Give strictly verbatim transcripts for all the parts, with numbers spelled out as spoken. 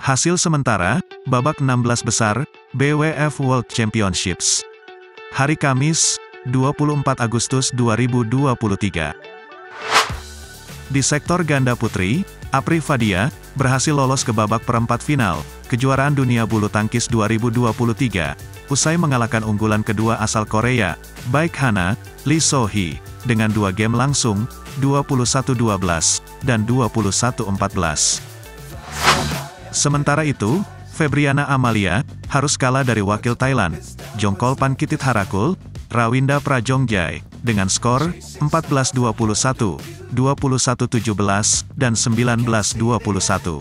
Hasil sementara, babak enam belas besar, B W F World Championships. Hari Kamis, dua puluh empat Agustus dua ribu dua puluh tiga. Di sektor ganda putri, Apri Fadia berhasil lolos ke babak perempat final kejuaraan dunia bulu tangkis dua ribu dua puluh tiga, usai mengalahkan unggulan kedua asal Korea, Baek Hana, Lee So-hee, dengan dua game langsung, dua puluh satu dua belas, dan dua puluh satu empat belas. Sementara itu, Febriana Amalia harus kalah dari wakil Thailand, Jongkolpan Kititharakul, Rawinda Prajongjai, dengan skor empat belas dua puluh satu, dua puluh satu tujuh belas, dan sembilan belas dua puluh satu.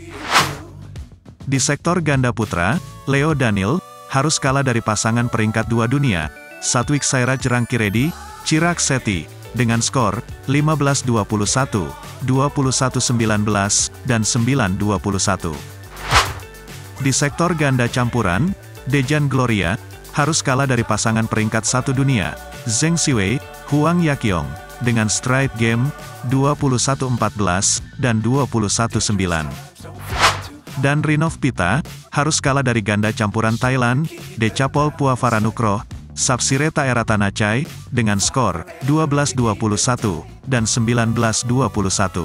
Di sektor ganda putra, Leo Daniel harus kalah dari pasangan peringkat dua dunia, Satwik Sairaj Rankireddy, Chirag Shetty, dengan skor lima belas dua puluh satu, dua puluh satu sembilan belas, dan sembilan dua puluh satu. Di sektor ganda campuran, Dejan Gloria harus kalah dari pasangan peringkat satu dunia, Zheng Siwei, Huang Yaqiong, dengan straight game dua puluh satu empat belas dan dua puluh satu sembilan. Dan Rinov Pita harus kalah dari ganda campuran Thailand, Decapol Puavaranukroh, Sapsireta Eratanachai, dengan skor dua belas dua puluh satu dan sembilan belas dua puluh satu.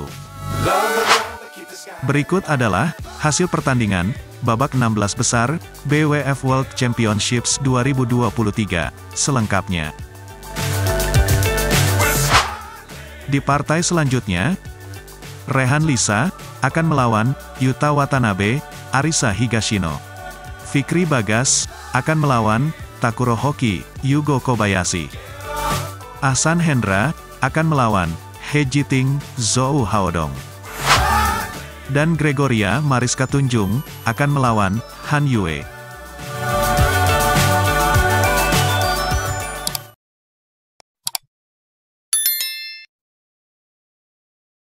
Berikut adalah hasil pertandingan babak enam belas besar B W F World Championships dua ribu dua puluh tiga selengkapnya. Di partai selanjutnya, Rehan Lisa akan melawan Yuta Watanabe, Arisa Higashino. Fikri Bagas akan melawan Takuro Hoki, Yugo Kobayashi. Ahsan Hendra akan melawan He Jiting, Zhou Haodong. Dan Gregoria Mariska Tunjung akan melawan Han Yue.